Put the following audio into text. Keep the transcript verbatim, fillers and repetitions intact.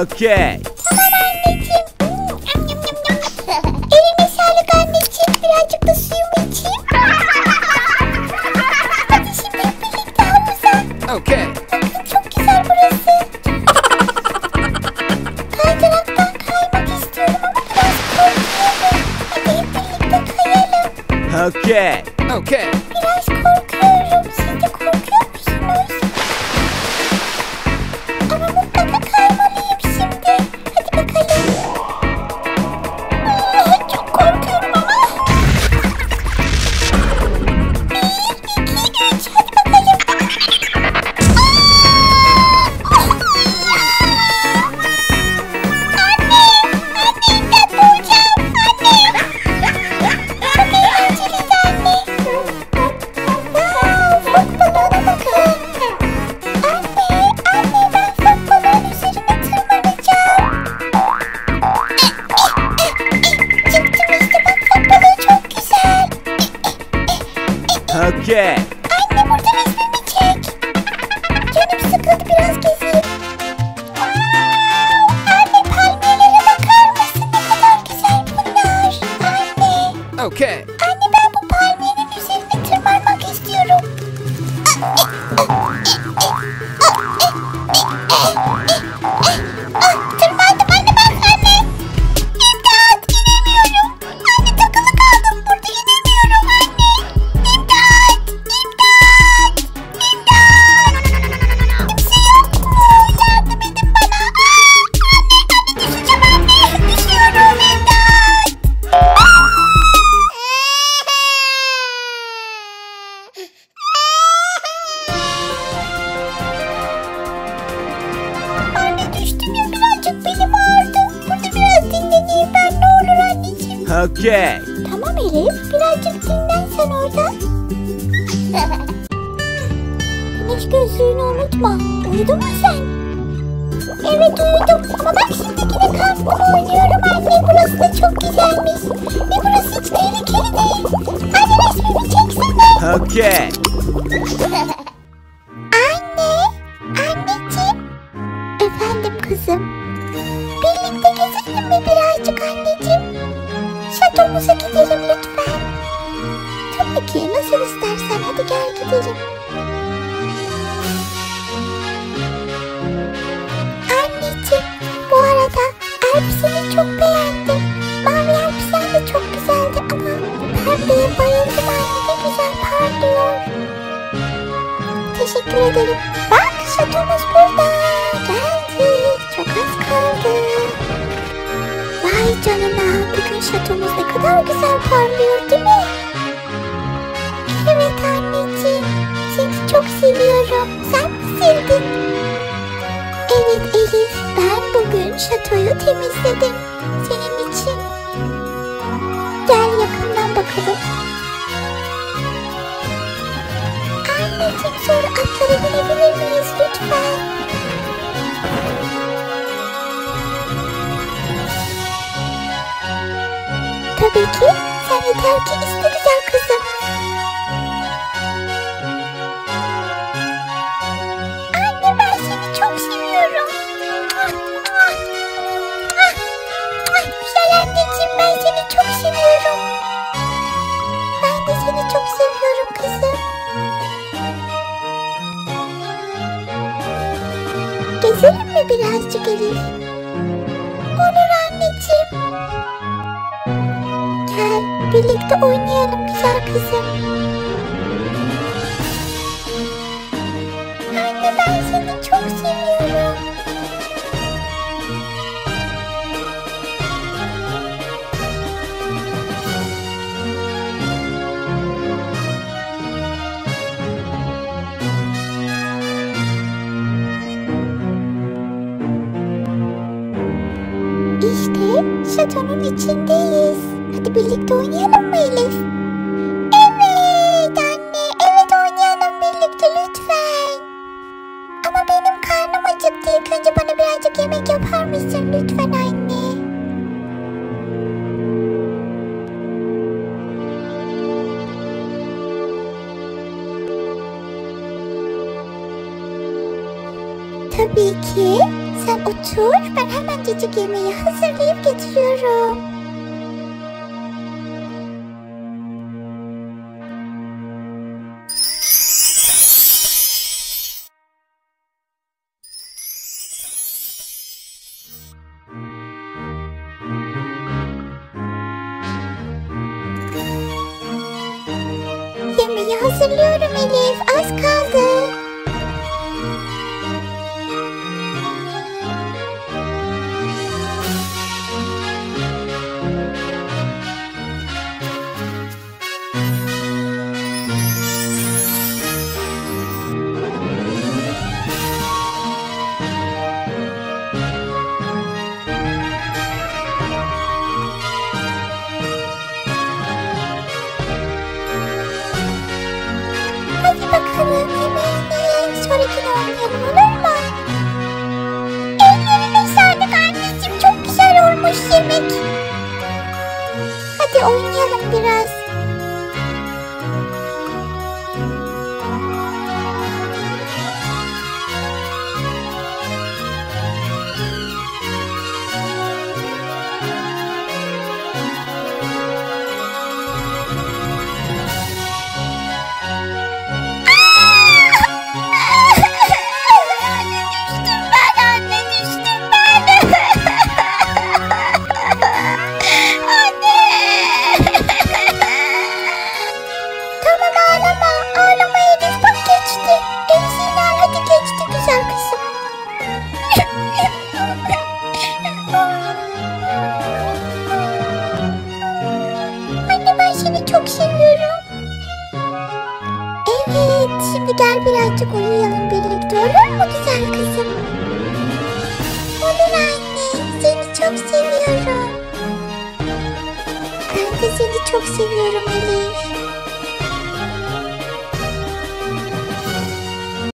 Okay. Tamam anneciğim. Eline sağlık anneciğim. Birazcık da suyumu içeyim. Hadi şimdi hep birlikte havuza. Okay. Bakın çok güzel burası. Kaydıraktan kaymak istiyorum ama biraz korkuyorum. Hadi hep birlikte kayalım. Okay. Okay. Biraz korkuyorum. Siz de korkuyor musunuz? Ama mutlaka kaymalıyım şimdi. Hadi bakalım. Aa, çok korkuyorum ama. Bir, iki, üç. Hadi bakalım. Anne! Anne imdat boğacağım. Anne! Çok eğlenceliydi anne. Wow, fok balona bakın. Anne, anne ben fok balonun üzerine tırmanacağım. Çıktım işte bak fok balonu çok güzel. Okay. Anne burada resmimi çek. Canım sıkıldı biraz gezeyim. Wow, anne palmiyelere bakar mısın? Ne kadar güzel bunlar. Anne. Okay. Anne ben bu palmiyenin üzerine tırmanmak istiyorum. Ah, tırmandım anne bak anne. İmdat inemiyorum. Anne takılı kaldım burada inemiyorum anne. İmdat. İmdat. İmdat. Kimse yok mu? Yardım edin bana. Aa, anne anne düşeceğim anne. Düşüyorum imdat. Anne düştüm ya birazcık belim ağrıdı. Burada biraz dinleneyim ben ne olur anneciğim. Okay. Tamam Elif birazcık dinlen sen orada. Güneş gözlüğünü unutma. Uyudun mu sen? Evet uyudum ama bak şimdi yine kalktım oynuyorum anne. Burası da çok güzelmiş. Ve burası hiç tehlikeli değil. Anne resmimi çeksene. Okay. Anne, anneciğim. Efendim kızım. Birlikte gezelim mi birazcık anneciğim? Şatomuza gidelim lütfen. Tabii ki nasıl istersen hadi gel gidelim. Anneciğim bu arada elbiseni çok beğendim. Mavi elbisen de çok güzeldi ama pembeye bayıldım anne ne güzel parlıyor. Teşekkür ederim. Bak şatomuz burada. Geldik. Çok az kaldı. Vay canına. Bugün şatomuz ne kadar güzel parlıyor değil mi? Evet anneciğim. Seni çok seviyorum. Sen mi sevdin? Evet Elif. Ben bugün şatoyu temizledim. Senin için. Gel yakından bakalım. Anneciğim sonra atlara binebilir miyiz lütfen? Tabii ki. Sen yeter ki iste güzel kızım. Anne ben seni çok seviyorum. Güzel anneciğim ben seni çok seviyorum. Ben de seni çok seviyorum kızım. Gezelim mi birazcık Elif? Olur anneciğim. Gel birlikte oynayalım güzel kızım. Anne ben seni çok seviyorum. İşte şatonun içindeyiz. Hadi birlikte oynayalım mı Elif? Evet anne, evet oynayalım birlikte lütfen. Ama benim karnım acıktı. İlk önce bana birazcık yemek yapar mısın lütfen anne? Tabii ki. Sen otur, ben hemen cicik yemeği hazırlayıp getiriyorum. Yemeği hazırlıyorum Elif, az kaldı. Hadi bakalım yemeğini, sonrakini oynayalım olur mu? Ellerine sağlık anneciğim, çok güzel olmuş yemek. Hadi oynayalım biraz. Anne, ben seni çok seviyorum. Evet, şimdi gel birazcık uyuyalım birlikte, olur mu güzel kızım? Olur anne, seni çok seviyorum. Ben de seni çok seviyorum Elif.